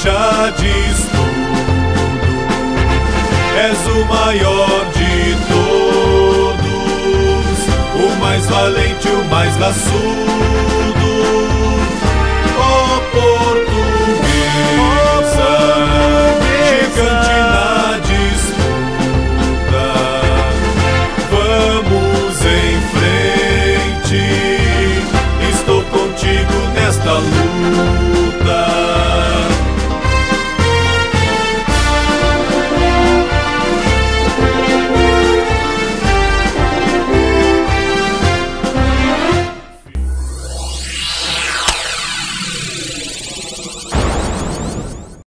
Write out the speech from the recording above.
deixades tudo. És o maior de todos, o mais valente, o mais raçudo.